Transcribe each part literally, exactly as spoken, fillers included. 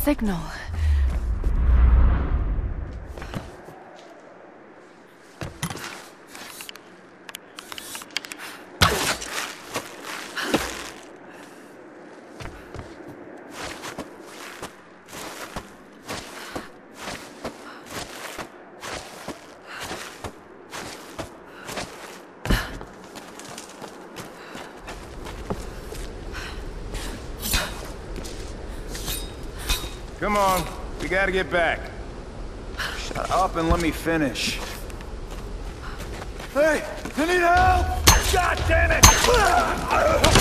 signal. Come on, we gotta get back. Shut up and let me finish. Hey, I need help! God damn it!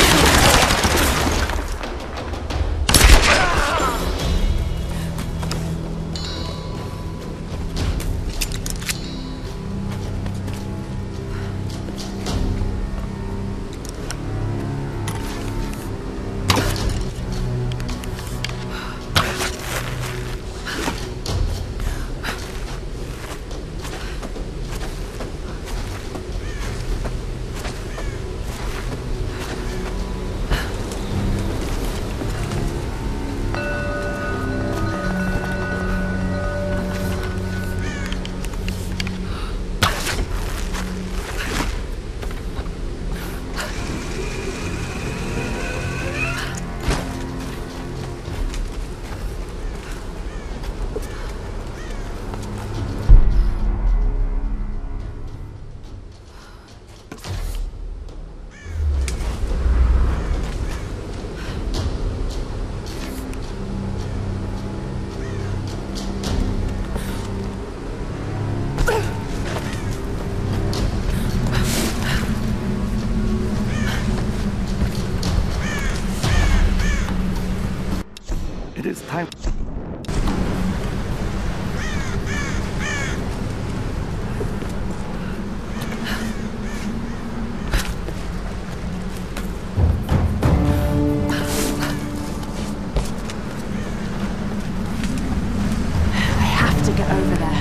It is time. I have to get over there.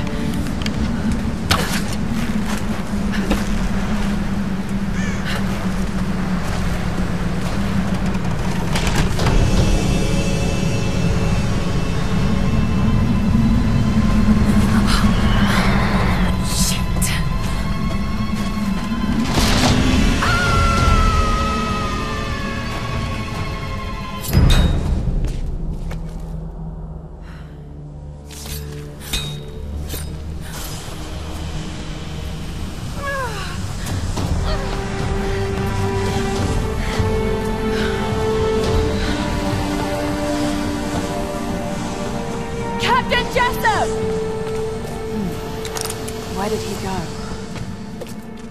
Captain Jessup! Hmm. Where did he go?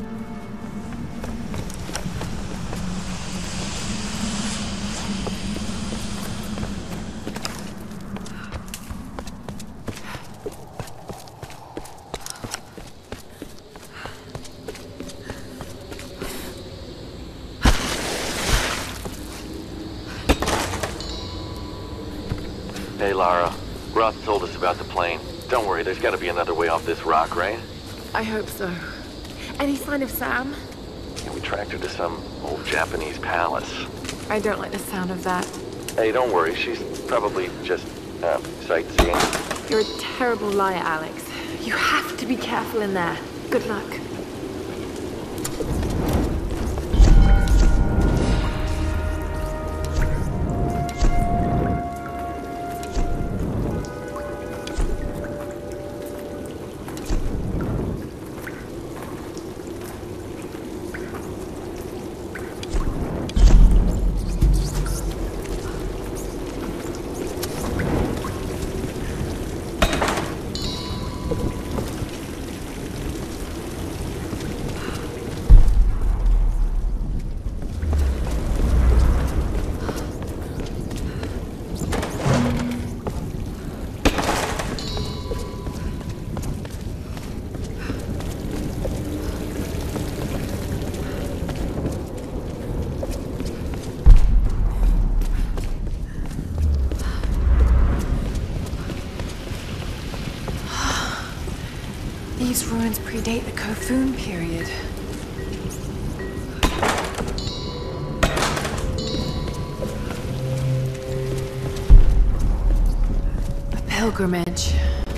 Hey, Lara. Roth told us about the plane. Don't worry, there's gotta be another way off this rock, right? I hope so. Any sign of Sam? Yeah, we tracked her to some old Japanese palace. I don't like the sound of that. Hey, don't worry, she's probably just, uh, sightseeing. You're a terrible liar, Alex. You have to be careful in there. Good luck. These ruins predate the Kofun period. pilgrimage.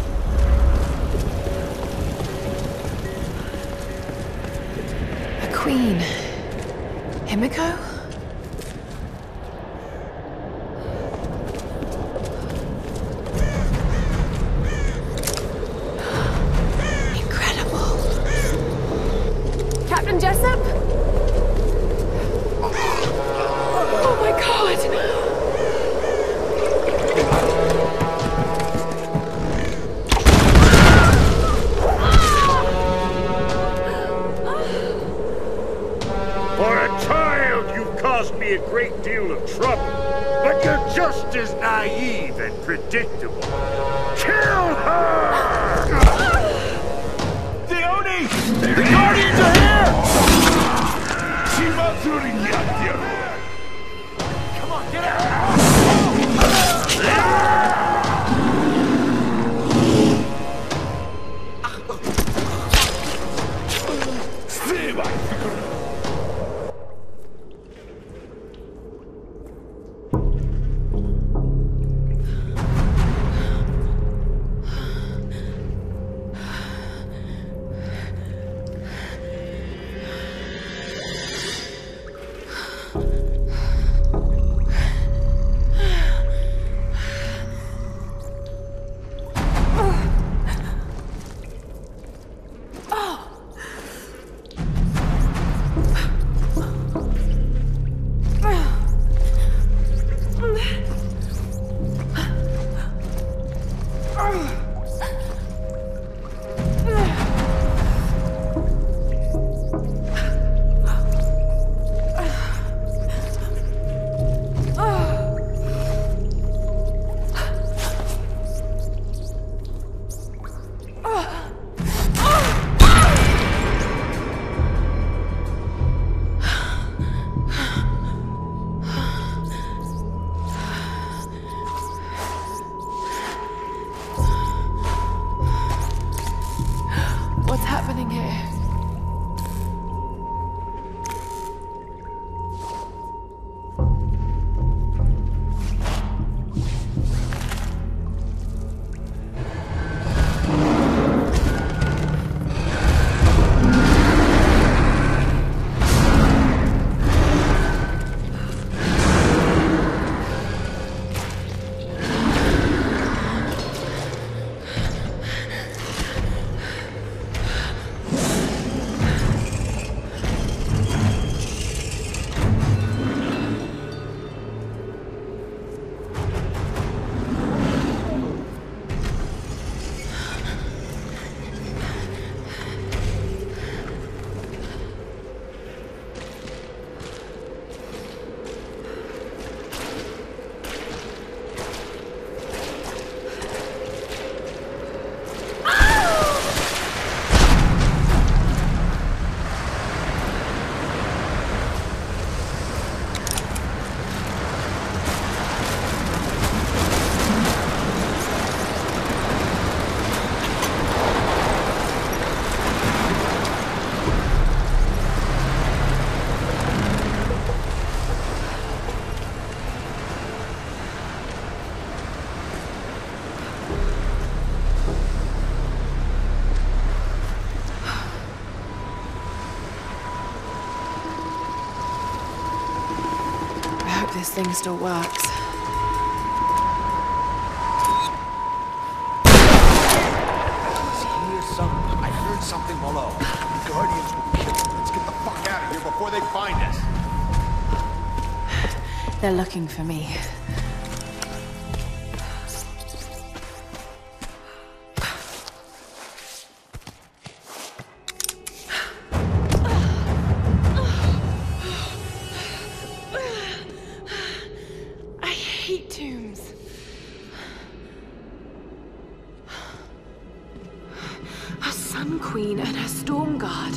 A queen. Himiko? Incredible. Captain Jessup? Oh my god! A great deal of trouble, but you're just as naive and predictable. Kill her! Dione! The Guardians are here! Come on, get out! This thing still works. Hear something. I heard something below. The Guardians will kill us. Let's get the fuck out of here before they find us. They're looking for me. Sun Queen and her Storm Guard.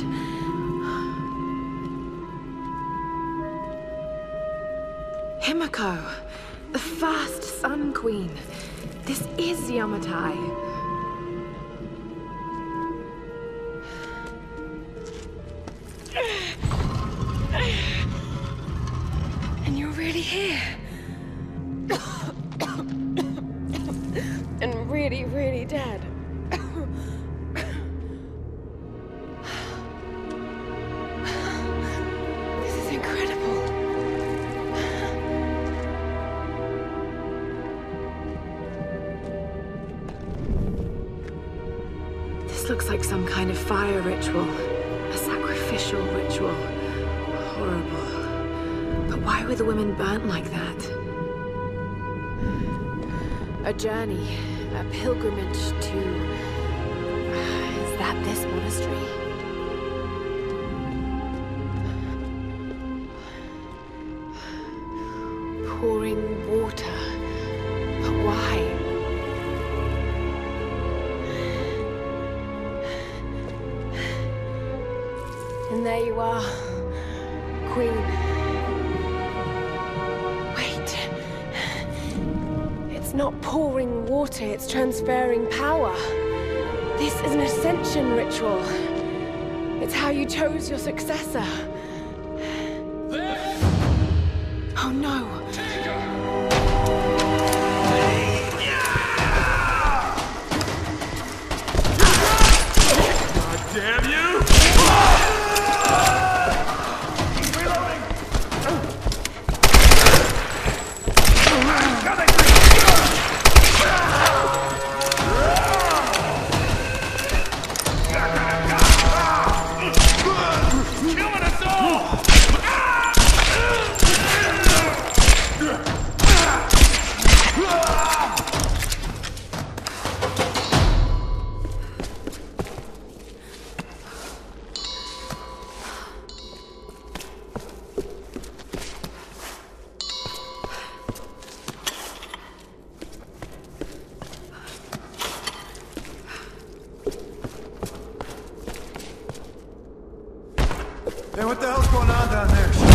Himiko, the first Sun Queen. This is Yamatai. And you're really here. And really looks like some kind of fire ritual. A sacrificial ritual. Horrible. But why were the women burnt like that? A journey. A pilgrimage to... Is that this monastery? Pouring water. But why? And there you are, Queen. Wait. It's not pouring water, it's transferring power. This is an ascension ritual. It's how you chose your successor. Oh no. Damn you! Hey, what the hell's going on down there?